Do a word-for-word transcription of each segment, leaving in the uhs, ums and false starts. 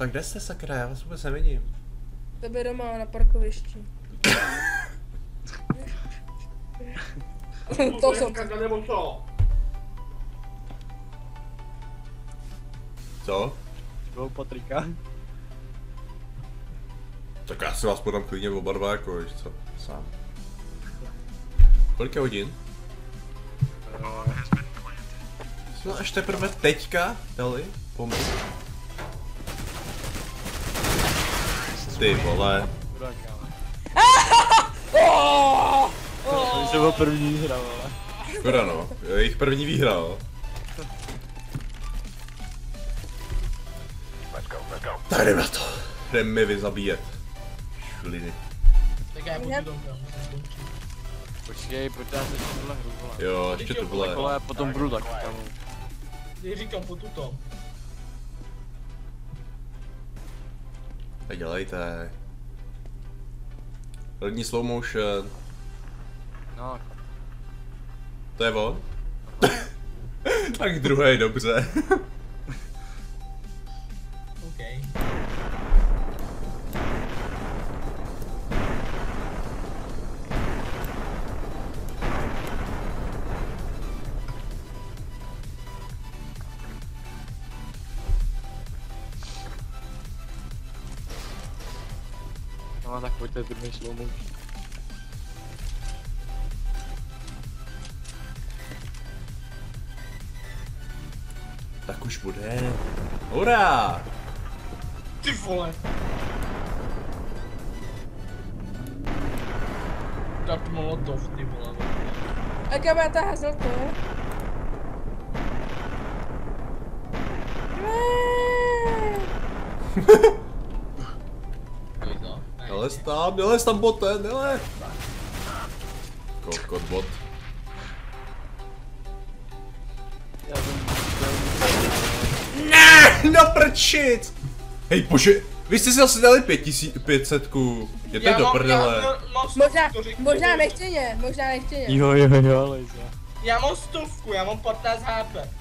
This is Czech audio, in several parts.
kde jste sakra, já vás vůbec nevidím. Tebe doma na parkovišti. To jsem. Nebo co? Co? Bylo Patrika. Tak já si vás podám klidně oba dva, jako víš co, sám. Kolik je hodin? Jsme až teprve teďka dali pomoc. Ty vole. To byl první hra, vole. Škoda no, jejich první výhra, no. Tak jdem na to. Jdem mi vy zabíjet. Šliny. Tak já budu domů, musím Počkej, pojď dát ještě tuhle hru, vole. Jo, ještě to Vole, vole. a potom budu taky, kámo. skončit. Říkám po tuto. Tak dělejte. Rodní slow motion. No. To je on? Tak druhý, dobře. OK. No tak pojďte druhý slow motion. Tak už bude. Hurá! Ty vole! Tak molotov, ty vole. A kam já tahá zlato? Nelez tam, nelez tam bote, nelez! Kokot bot. Ne, no prčit! Hej bože, vy jste si asi dali pět setku. Je to do prdele. Možná, možná nechtěně, možná nechtěně. Jo, jo, jo, Lejza. Já mám stovku, já mám patnáct há pé.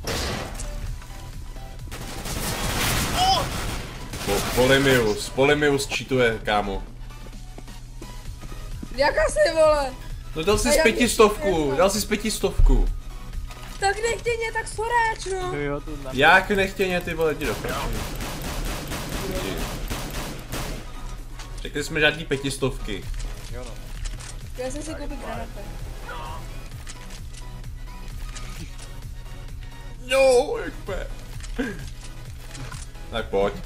Po, Polimius, Polimius cheatuje, kámo. Jak asi, vole? No dal si A z já pětistovku, mě- dal si z pětistovku. Tak nechtěně, tak soráč, no. Jo, to znamená. Jak nechtěně, ty vole, jdi do prčí. Řekli jsme žádný pětistovky. Jo no. Já jsem si koupil granata. Jo, jak pe. Tak pojď.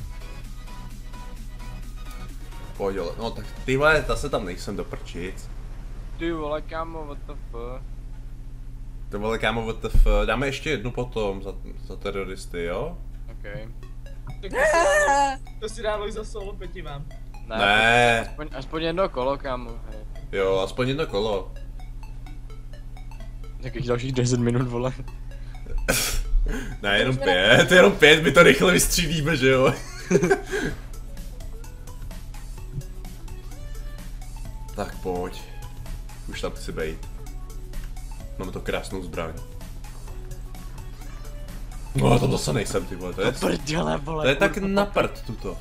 Pojď, ale, no tak ty vole, zase tam nejsem do prčic. Ty vole, kámo, what the fuck. To vole, kámo, what the f, dáme ještě jednu potom za, za teroristy, jo? Okay. Tak to si dávej, to si dávej za solo pěti vám. Ne. Ne. Aspoň, aspoň jedno kolo, kámo. Hej. Jo, aspoň jedno kolo. Takových dalších deset minut, vole. Ne, jenom pět, jenom pět, my to rychle vystřílíme, že jo? Tak pojď. Už tam chci bejt. Máme to krásnou zbraň. No, tam zase nejsem, ty vole, to je, Prděle, vole. to je tak kurva, na prd tuto.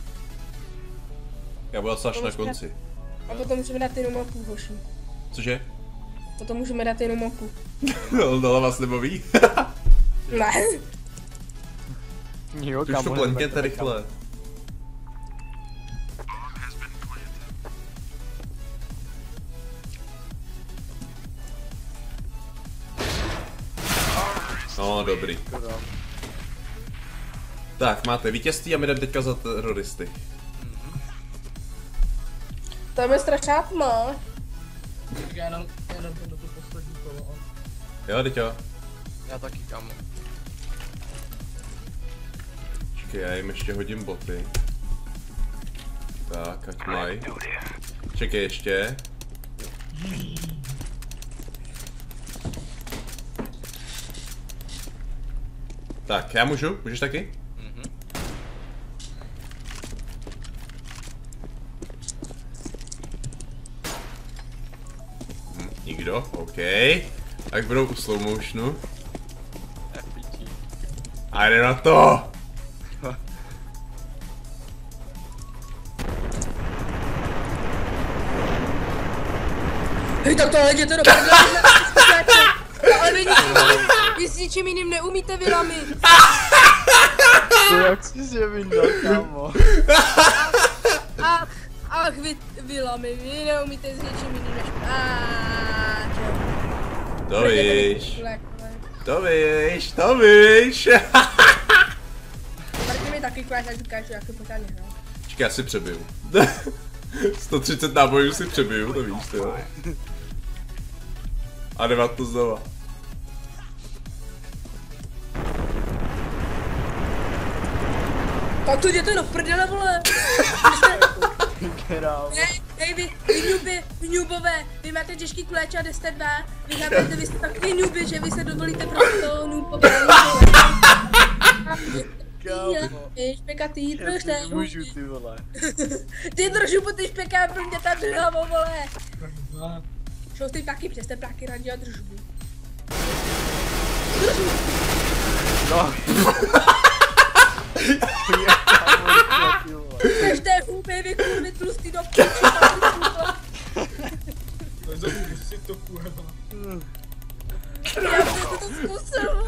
Já budu asi až To na můžeme- konci. A potom můžeme dát jenom oku, hoši. Cože? Potom můžeme dát jenom oku. No, dala vás nebaví. Ne. Jo, Ty už to kámo, plentněte rychle. No, dobrý. Tak, máte vítězství a my jdeme teďka za teroristy. Tam je strašná tma. Tak já jenom, jenom to do tu poslední kolo. Jo, teď jo. Já taky, kámo. Čekaj, já jim ještě hodím boty. Tak, ať mají. Čekaj ještě. Tak, já můžu? Můžeš taky? Mhm. Hm, nikdo, OK. Tak budou u slow motionu. F P G. A jde na to! Hej, tak tohle jděte do prdele. Ale vy ničím, vy s ničím jiným neumíte vylami. To jak jsi se vyndal, kámo. Ach, ach, vy vylami, vy neumíte s ničím jiným než... Aaaa, To víš. To víš, to víš. Martin mi taky kváš, jak říkáš, že jak to pořádně hrál. Čekaj, já si přebiju. sto třicet nábojů si přebiju, to víš, ty vole. A jdeme to znova. Tak to jděte do prdele, vole. Hej, hej, vy, vy nuby, vy nubové, vy máte těžký kuleč a jste dva, vy chápete, vy jste takový nuby, že vy se dovolíte prostě toho nubové. Ty špekatý, trošku. Můžu, ty vole. Ty držu po ty špeká, pro mě ta državo, vole. Šel jste taky, protože jste práky radí a držbu. Držbu. No. Každé huby, vy kurvy tlustý do půjči, Nezapůjdu si to kurva. já bych to zkusil.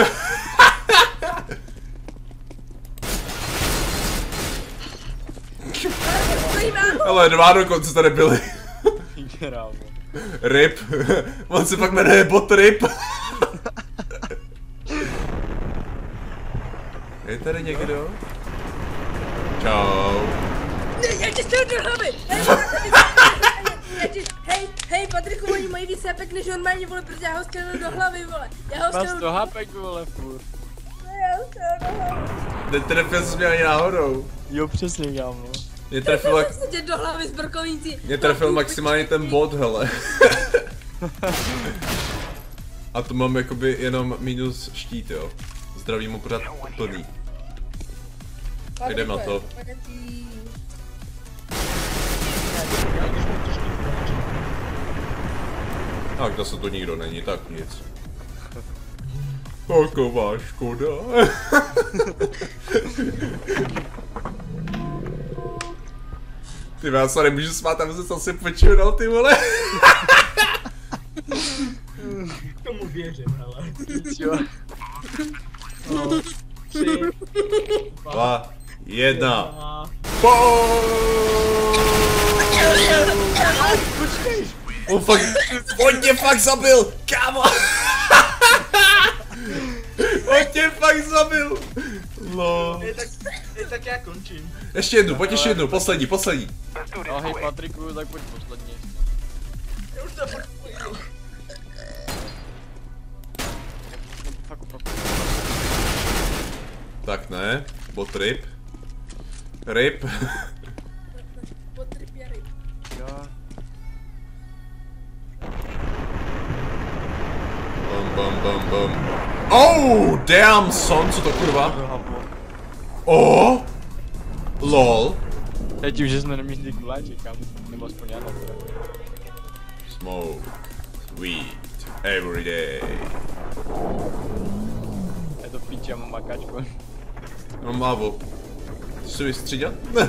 Ale dva dokonce tady byli. Krávo. Rip. On se pak jmenuje Bot Rip. Je tady někdo? Čau. Ne, já tě střelu do hlavy! Hej, hej, Patriku, oni mají víc hapek než normálně, vole, protože já ho střelu do hlavy, vole. Já ho Má střelu sto hapek, vole, furt. Já ho střelu do hlavy. Netrefil jsi mě ani náhodou. Jo, přesně, kámo. Mě trefil, Já se tě do hlavy z brkovnicí. mě trefil maximálně ten bot, hele. A to mám jakoby jenom minus štít, jo. Zdraví mu pořád plný. Jdem na to. Tak zase to nikdo není, tak nic. Taková škoda. Ty já se nemůžu smát, tam se zase počínal, ty vole. K tomu věřím, hele. Jo. No, tři, Dva, jedna. a... On fakt, on tě fakt zabil, kámo. On tě fakt zabil. No. Je tak, je tak já končím. Ještě jednu, pojď ještě jednu, poslední, poslední. No hej Patriku, tak pojď posledně. Já už to fakt půjdu. Fakt opravdu. Tak ne, bot rip. Rip. Potrip je ryb. Jo. Bum bum bum bum. Oh, damn son, co to kurva? Oh, lol. Já tím, že jsme nemístili kuláče, kam, nebo aspoň já nevím. Smoke, weed, every day. Je to píči, já mám makáčku. Mám lávu. Chci si vystřídat? Ne.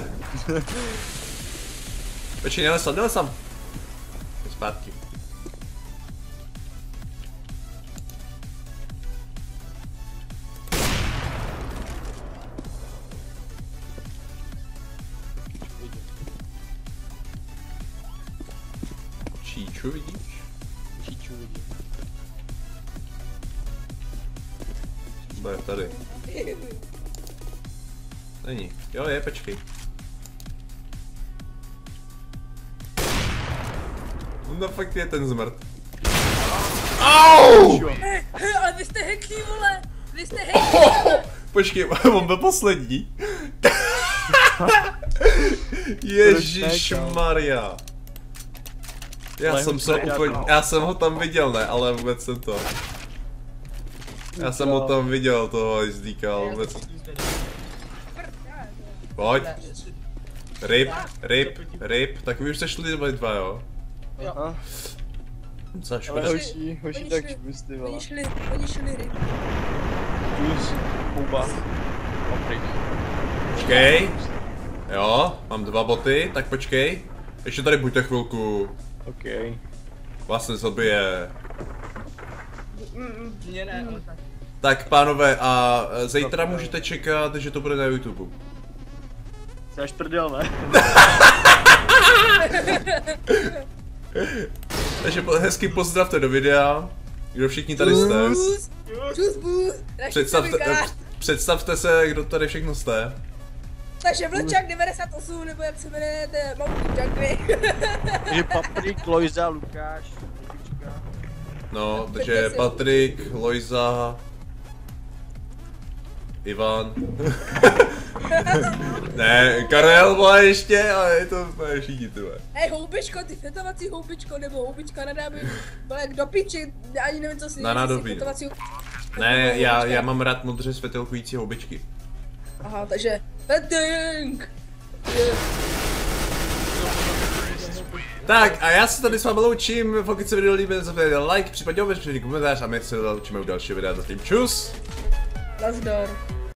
Počkej, nelesam, nelesam. Zpátky. Číču vidíš? Číču vidím. Bude tady. Není. Jo, je, počkej. No fakt je ten zmrt. Au! Hej, hej, ale vy jste heklí, vole. Vy jste heklí. Oh, počkej, on byl poslední. Ježišmarja. Já jsem se úplně, já jsem ho tam viděl, ne, ale vůbec jsem to. Já jsem ho tam viděl, toho jezdíka, ale vůbec. Pojď. Rip, rip, rip, tak vy už jste šli dva dva, jo? Aha. Co, Ale škoda. hoší, hoší Oni tak šli- špusty, vole. Oni šli, oni šli ryb. Plus, houba. Opryk. Počkej. Jo, mám dva boty, tak počkej. Ještě tady buďte chvilku. OK. Vlastně zabije. Mně ne, ale tak. Tak pánové, a zítra můžete čekat, že to bude na YouTube. Jsi až prdel, ne? Takže hezky pozdravte do videa, kdo všichni tady jste. Čus, bůh. Představte, představte se, kdo tady všechno jste. Takže Vlčák devadesát osm, nebo jak se jmenujete, Monkey Junkie. Takže Paprik, Lojza, Lukáš, Lukička. No, takže Patrik, Lojza, Ivan. Ne, Karel vole ještě, ale je to úplně všichni ty vole. Hej, houbičko, ty fetovací houbičko, nebo houbička nedáme, byl jak do piči, ani nevím co si Na nádobí. Ne, já, já mám rád modře světelkující houbičky. Aha, takže Fetting! Tak a já se tady s vámi loučím, pokud se video líbí, nezapomeňte like, případně obecně komentář a my se loučíme u dalšího videa, zatím čus! Nazdar.